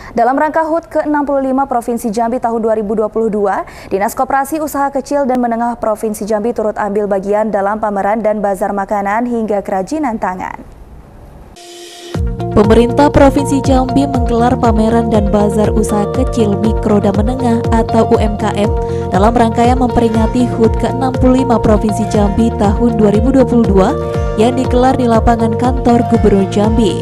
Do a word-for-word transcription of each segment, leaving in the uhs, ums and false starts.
Dalam rangka H U T ke enam puluh lima Provinsi Jambi tahun dua ribu dua puluh dua, Dinas Koperasi Usaha Kecil dan Menengah Provinsi Jambi turut ambil bagian dalam pameran dan bazar makanan hingga kerajinan tangan. Pemerintah Provinsi Jambi menggelar pameran dan bazar usaha kecil, mikro, dan menengah atau U M K M dalam rangkaian memperingati H U T ke enam puluh lima Provinsi Jambi tahun dua ribu dua puluh dua yang digelar di lapangan kantor Gubernur Jambi.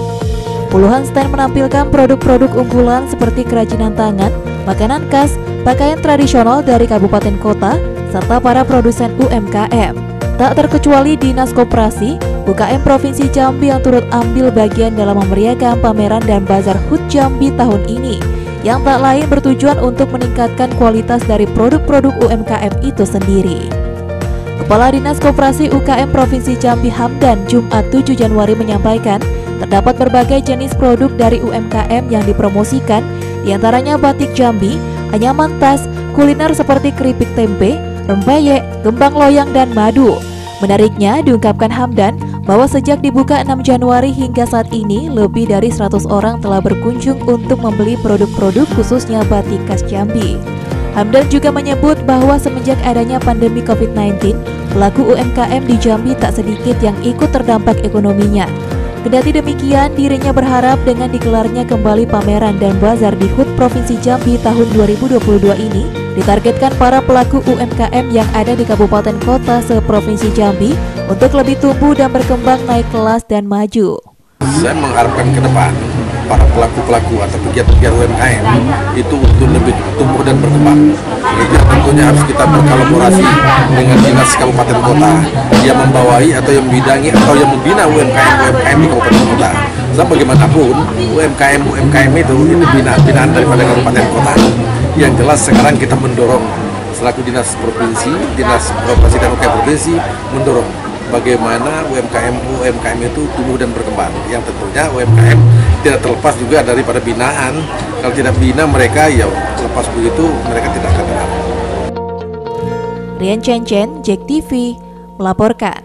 Puluhan stand menampilkan produk-produk unggulan seperti kerajinan tangan, makanan khas, pakaian tradisional dari kabupaten kota, serta para produsen U M K M. Tak terkecuali Dinas Koperasi U K M Provinsi Jambi yang turut ambil bagian dalam memeriahkan pameran dan bazar H U T Jambi tahun ini, yang tak lain bertujuan untuk meningkatkan kualitas dari produk-produk U M K M itu sendiri. Kepala Dinas Koperasi U K M Provinsi Jambi Hamdan Jumat tujuh Januari menyampaikan, terdapat berbagai jenis produk dari U M K M yang dipromosikan, diantaranya batik Jambi, anyaman tas, kuliner seperti keripik tempe, rempeyek, gembang loyang, dan madu. Menariknya, diungkapkan Hamdan bahwa sejak dibuka enam Januari hingga saat ini, lebih dari seratus orang telah berkunjung untuk membeli produk-produk khususnya batik khas Jambi. Hamdan juga menyebut bahwa semenjak adanya pandemi covid sembilan belas, pelaku U M K M di Jambi tak sedikit yang ikut terdampak ekonominya. Kendati demikian, dirinya berharap dengan digelarnya kembali pameran dan bazar di H U T Provinsi Jambi tahun dua ribu dua puluh dua ini, ditargetkan para pelaku U M K M yang ada di kabupaten kota seprovinsi Jambi untuk lebih tumbuh dan berkembang naik kelas dan maju. Saya mengharapkan ke depan para pelaku-pelaku atau pegiat-pegiat U M K M itu untuk lebih tumbuh dan berkembang. Itu tentunya harus kita berkolaborasi dengan dinas kabupaten kota yang membawai atau yang membidangi atau yang membina U M K M U M K M di kabupaten kota. Sebab bagaimanapun U M K M U M K M itu ini binaan-binaan daripada kabupaten kota. Yang jelas sekarang kita mendorong selaku dinas provinsi, dinas koperasi dan U K M provinsi mendorong bagaimana U M K M U M K M itu tumbuh dan berkembang. Yang tentunya U M K M tidak terlepas juga daripada binaan. Kalau tidak bina mereka, ya lepas begitu mereka tidak akan berhasil. Rian Chen Chen, Jack T V melaporkan.